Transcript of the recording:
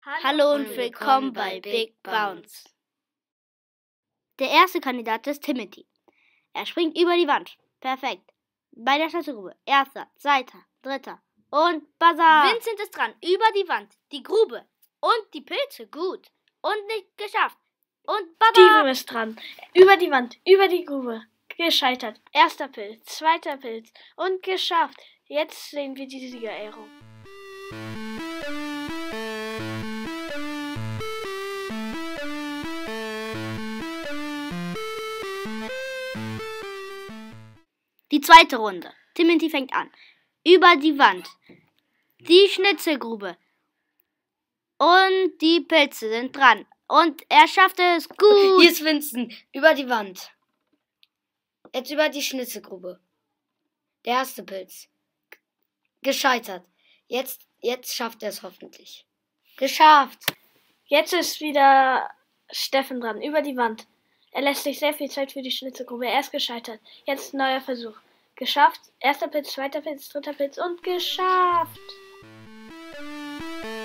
Hallo und willkommen bei Big Bounce. Der erste Kandidat ist Timothy. Er springt über die Wand. Perfekt. Bei der Schlüsselgrube. Erster, zweiter, dritter und Buzzer. Vincent ist dran. Über die Wand, die Grube und die Pilze. Gut. Und nicht geschafft. Und Buzzer. Steven ist dran. Über die Wand, über die Grube. Gescheitert. Erster Pilz, zweiter Pilz und geschafft. Jetzt sehen wir die Siegerehrung. Die zweite Runde. Timothy fängt an. Über die Wand. Die Schnitzelgrube. Und die Pilze sind dran. Und er schafft es gut. Hier ist Vincent. Über die Wand. Jetzt über die Schnitzelgrube. Der erste Pilz. Gescheitert. Jetzt schafft er es hoffentlich. Geschafft. Jetzt ist wieder Steffen dran. Über die Wand. Er lässt sich sehr viel Zeit für die Schnitzelgrube. Er ist gescheitert. Jetzt ein neuer Versuch. Geschafft. Erster Pilz, zweiter Pilz, dritter Pilz und geschafft.